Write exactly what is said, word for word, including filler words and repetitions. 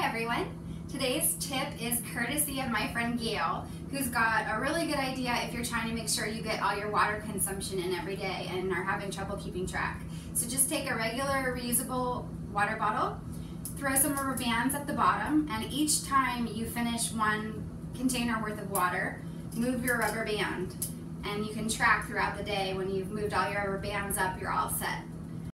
everyone. Today's tip is courtesy of my friend Gail, who's got a really good idea if you're trying to make sure you get all your water consumption in every day and are having trouble keeping track. So just take a regular reusable water bottle, throw some rubber bands at the bottom, and each time you finish one container worth of water, move your rubber band. And you can track throughout the day when you've moved all your rubber bands up, you're all set.